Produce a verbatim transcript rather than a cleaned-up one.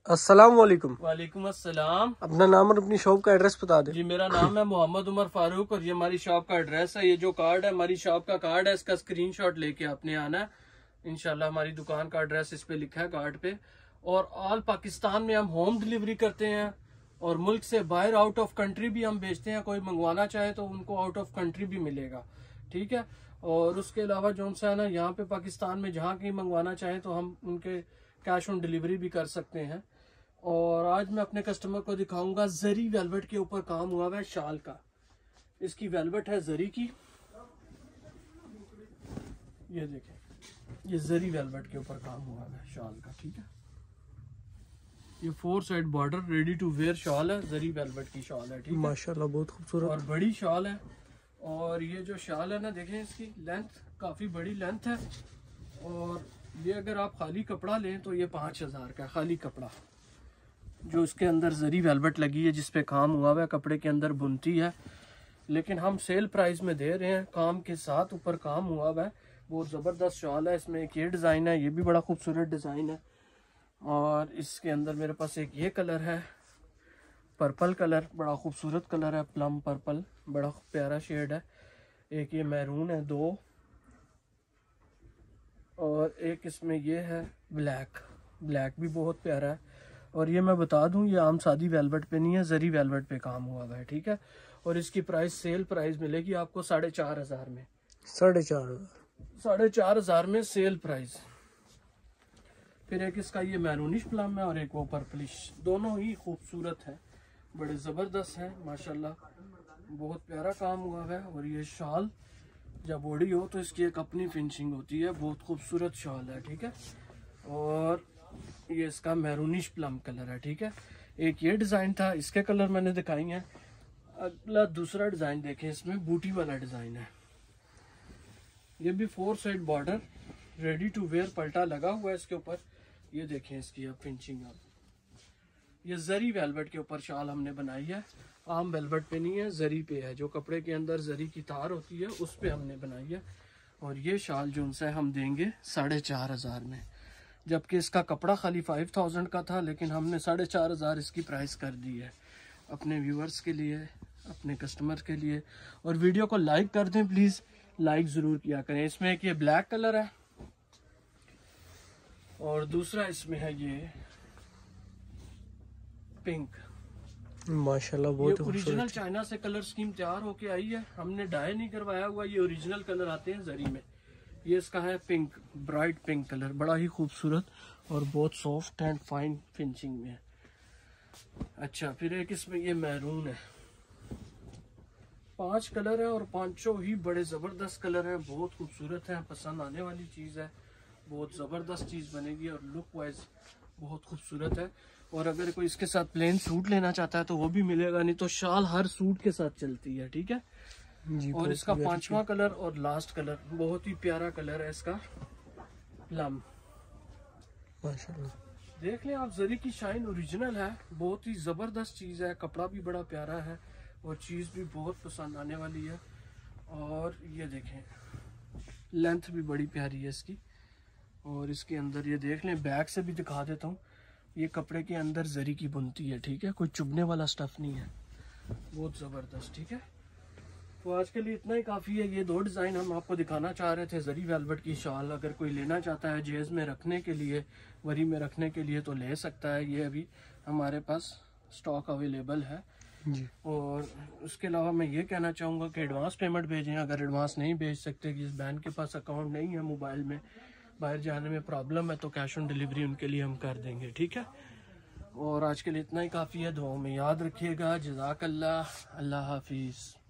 अस्सलाम वालेकुम। वालेकुम अस्सलाम। अपना नाम और अपनी शॉप का एड्रेस बता दें। जी, मेरा नाम है मोहम्मद उमर फारूक और ये हमारी शॉप का एड्रेस है। ये जो कार्ड है हमारी शॉप का कार्ड है, इसका स्क्रीनशॉट लेके आपने आना है। इंशाल्लाह हमारी दुकान का एड्रेस इस पे लिखा है कार्ड पे। और ऑल पाकिस्तान में हम होम डिलीवरी करते हैं और मुल्क से बाहर आउट ऑफ कंट्री भी हम भेजते हैं। कोई मंगवाना चाहे तो उनको आउट ऑफ कंट्री भी मिलेगा, ठीक है। और उसके अलावा जो सा है ना, यहाँ पे पाकिस्तान में जहाँ कहीं मंगवाना चाहे तो हम उनके कैश ऑन डिलीवरी भी कर सकते हैं। और आज मैं अपने कस्टमर को दिखाऊंगा जरी वेलवेट के ऊपर काम हुआ हुआ है शाल का। इसकी वेलवेट है जरी की, ये देखें, ये जरी वेलवेट के ऊपर काम हुआ है शाल का, ठीक है। ये four side border ready to wear shawl है, जरी वेलवेट की शॉल है, ठीक है। माशाल्लाह बहुत खूबसूरत और बड़ी शॉल है। और ये जो शाल है ना, देखें इसकी लेंथ काफी बड़ी लेंथ है। और ये अगर आप खाली कपड़ा लें तो ये पाँच हजार का खाली कपड़ा, जो इसके अंदर जरी वेलवेट लगी है जिसपे काम हुआ हुआ है, कपड़े के अंदर बुनती है। लेकिन हम सेल प्राइस में दे रहे हैं, काम के साथ ऊपर काम हुआ हुआ है। बहुत ज़बरदस्त शॉल है। इसमें एक ये डिज़ाइन है, ये भी बड़ा खूबसूरत डिज़ाइन है। और इसके अंदर मेरे पास एक ये कलर है, पर्पल कलर, बड़ा खूबसूरत कलर है, प्लम पर्पल, बड़ा प्यारा शेड है। एक ये मैरून है, दो, और एक इसमें ये है ब्लैक, ब्लैक भी बहुत प्यारा है। और ये मैं बता दूं, ये आम सादी वेलवेट पे नहीं है, जरी वेलवेट पे काम हुआ हुआ है, ठीक है। और इसकी प्राइस सेल प्राइस मिलेगी आपको साढ़े चार हजार में, साढ़े चार हजार साढ़े चार हजार में सेल प्राइस। फिर एक इसका ये मैरूनिश प्लम है और एक वो पर्पलिश, दोनों ही खूबसूरत है, बड़े जबरदस्त है माशाल्लाह, बहुत प्यारा काम हुआ है। और ये शॉल जब बॉडी हो तो इसकी एक अपनी फिनिशिंग होती है, बहुत खूबसूरत शॉल है, ठीक है। और ये इसका मैरूनिश प्लम कलर है, ठीक है। एक ये डिजाइन था, इसके कलर मैंने दिखाई हैं। अगला दूसरा डिजाइन देखें, इसमें बूटी वाला डिजाइन है। ये भी four side border ready to wear पल्टा लगा हुआ है इसके ऊपर। ये देखें इसकी अब फिनिशिंग। अब ये जरी वेलवेट के ऊपर शाल हमने बनाई है, आम वेलवेट पे नहीं है, जरी पे है, जो कपड़े के अंदर जरी की तार होती है उस पे हमने बनाई है। और ये शाल जो उनसे हम देंगे साढ़े चार हजार में, जबकि इसका कपड़ा खाली फाइव थाउजेंड का था, लेकिन हमने साढ़े चार हजार इसकी प्राइस कर दी है अपने व्यूवर्स के लिए, अपने कस्टमर के लिए। और वीडियो को लाइक कर दें प्लीज, लाइक जरूर किया करें। इसमें एक ये ब्लैक कलर है और दूसरा इसमें है ये पिंक। माशाल्लाह बहुत ओरिजिनल चाइना से कलर स्कीम तैयार होके आई है, हमने डाई नहीं करवाया हुआ, ये ओरिजिनल कलर आते हैं जरी में। ये इसका है पिंक, ब्राइट पिंक कलर, बड़ा ही खूबसूरत और बहुत सॉफ्ट एंड फाइन फिनिशिंग में है। अच्छा, फिर एक इसमें ये मैरून है। पांच कलर है और पांचों ही बड़े जबरदस्त कलर हैं, बहुत खूबसूरत हैं, पसंद आने वाली चीज है, बहुत जबरदस्त चीज बनेगी और लुक वाइज बहुत खूबसूरत है। और अगर कोई इसके साथ प्लेन सूट लेना चाहता है तो वो भी मिलेगा, नहीं तो शाल हर सूट के साथ चलती है, ठीक है जी। और इसका पांचवा कलर और लास्ट कलर, बहुत ही प्यारा कलर है इसका, प्लम। माशाल्लाह देख लें आप, जरी की शाइन ओरिजिनल है, बहुत ही जबरदस्त चीज है, कपड़ा भी बड़ा प्यारा है और चीज भी बहुत पसंद आने वाली है। और ये देखें, लेंथ भी बड़ी प्यारी है इसकी। और इसके अंदर ये देख लें, बैक से भी दिखा देता हूँ, ये कपड़े के अंदर जरी की बुनती है, ठीक है, कोई चुभने वाला स्टफ नहीं है, बहुत जबरदस्त, ठीक है। तो आज के लिए इतना ही काफ़ी है। ये दो डिज़ाइन हम आपको दिखाना चाह रहे थे, जरी वेलवेट की शाल। अगर कोई लेना चाहता है जेज में रखने के लिए, वरी में रखने के लिए, तो ले सकता है। ये अभी हमारे पास स्टॉक अवेलेबल है जी। और उसके अलावा मैं ये कहना चाहूँगा कि एडवांस पेमेंट भेजें। अगर एडवांस नहीं भेज सकते, जिस बहन के पास अकाउंट नहीं है, मोबाइल में बाहर जाने में प्रॉब्लम है, तो कैश ऑन डिलीवरी उनके लिए हम कर देंगे, ठीक है। और आज के लिए इतना ही काफ़ी है। दुआओं में याद रखिएगा। जज़ाकल्लाह, अल्लाह हाफिज़।